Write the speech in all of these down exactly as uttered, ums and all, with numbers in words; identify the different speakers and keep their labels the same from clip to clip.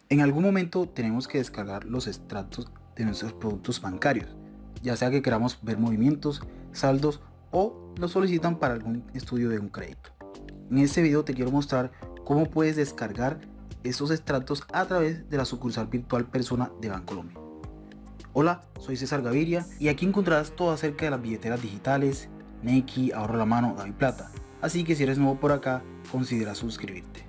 Speaker 1: En algún momento tenemos que descargar los extractos de nuestros productos bancarios, ya sea que queramos ver movimientos, saldos o lo solicitan para algún estudio de un crédito. En este video te quiero mostrar cómo puedes descargar estos extractos a través de la sucursal virtual Persona de Bancolombia. Hola, soy César Gaviria y aquí encontrarás todo acerca de las billeteras digitales, Nequi, Ahorro a la Mano, DaviPlata. Así que si eres nuevo por acá, considera suscribirte.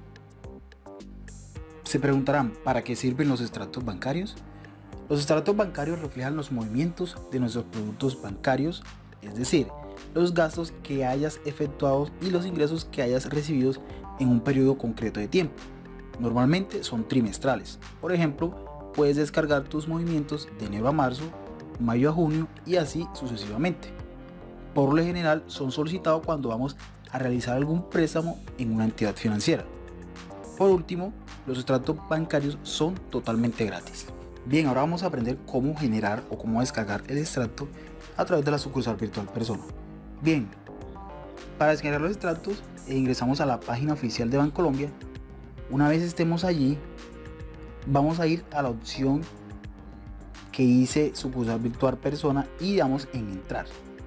Speaker 1: Se preguntarán, ¿para qué sirven los extractos bancarios? Los extractos bancarios reflejan los movimientos de nuestros productos bancarios, es decir, los gastos que hayas efectuado y los ingresos que hayas recibido en un periodo concreto de tiempo. Normalmente son trimestrales. Por ejemplo, puedes descargar tus movimientos de enero a marzo, mayo a junio y así sucesivamente. Por lo general son solicitados cuando vamos a realizar algún préstamo en una entidad financiera. Por último, los extractos bancarios son totalmente gratis. Bien, ahora vamos a aprender cómo generar o cómo descargar el extracto a través de la sucursal virtual Persona. Bien, para descargar los extractos ingresamos a la página oficial de Bancolombia. Una vez estemos allí, vamos a ir a la opción que dice sucursal virtual Persona y damos en entrar.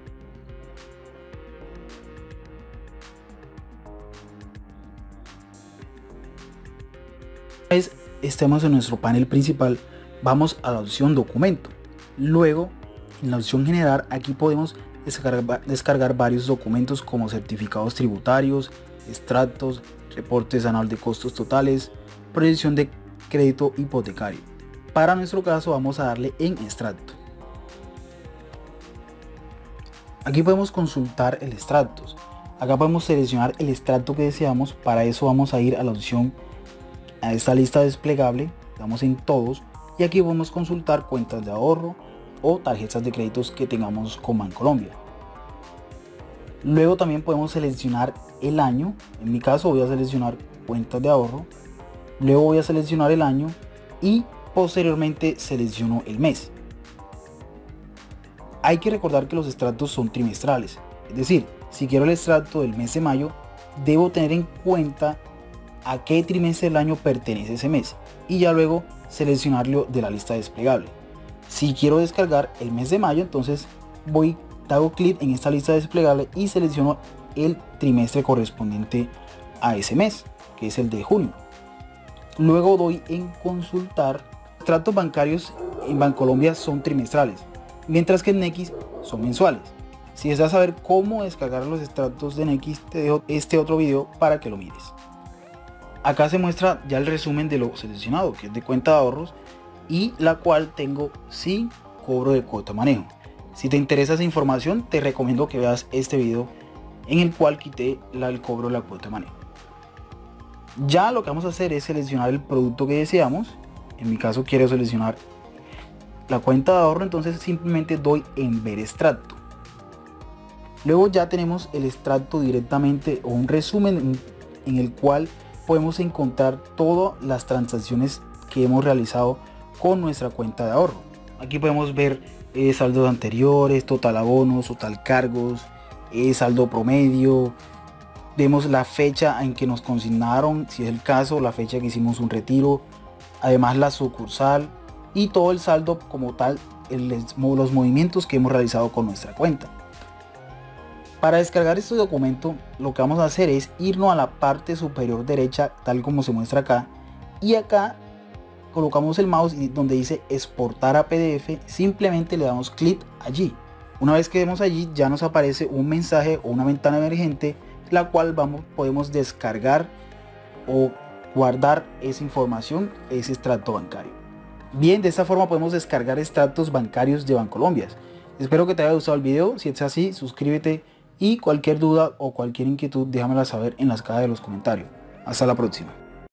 Speaker 1: Una vez estemos en nuestro panel principal, vamos a la opción documento. Luego, en la opción generar, aquí podemos descargar, descargar varios documentos como certificados tributarios, extractos, reportes anual de costos totales, proyección de crédito hipotecario. Para nuestro caso vamos a darle en extracto. Aquí podemos consultar el extractos. Acá podemos seleccionar el extracto que deseamos. Para eso vamos a ir a la opción, a esta lista desplegable, damos en todos y aquí podemos consultar cuentas de ahorro o tarjetas de créditos que tengamos con Bancolombia. Luego también podemos seleccionar el año. En mi caso voy a seleccionar cuentas de ahorro, luego voy a seleccionar el año y posteriormente selecciono el mes. Hay que recordar que los extractos son trimestrales, es decir, si quiero el extracto del mes de mayo, debo tener en cuenta a qué trimestre del año pertenece ese mes y ya luego seleccionarlo de la lista desplegable. Si quiero descargar el mes de mayo, entonces voy, hago clic en esta lista desplegable y selecciono el trimestre correspondiente a ese mes, que es el de junio. Luego doy en consultar. Extractos bancarios en Bancolombia son trimestrales, mientras que en Nequi son mensuales. Si deseas saber cómo descargar los extractos de Nequi, te dejo este otro video para que lo mires. Acá se muestra ya el resumen de lo seleccionado, que es de cuenta de ahorros y la cual tengo sin cobro de cuota de manejo. Si te interesa esa información, te recomiendo que veas este video en el cual quité la, el cobro de la cuota de manejo. Ya lo que vamos a hacer es seleccionar el producto que deseamos. En mi caso quiero seleccionar la cuenta de ahorro, entonces simplemente doy en ver extracto. Luego ya tenemos el extracto directamente o un resumen en, en el cual podemos encontrar todas las transacciones que hemos realizado con nuestra cuenta de ahorro. Aquí podemos ver eh, saldos anteriores, total abonos, total cargos, eh, saldo promedio. Vemos la fecha en que nos consignaron, si es el caso, la fecha que hicimos un retiro, además la sucursal y todo el saldo como tal, el, los movimientos que hemos realizado con nuestra cuenta. Para descargar este documento, lo que vamos a hacer es irnos a la parte superior derecha, tal como se muestra acá, y acá colocamos el mouse y donde dice exportar a P D F, simplemente le damos clic allí. Una vez que demos allí, ya nos aparece un mensaje o una ventana emergente, la cual vamos, podemos descargar o guardar esa información, ese extracto bancario. Bien, de esta forma podemos descargar extractos bancarios de Bancolombia. Espero que te haya gustado el video. Si es así, suscríbete. Y cualquier duda o cualquier inquietud déjamela saber en las cajas de los comentarios. Hasta la próxima.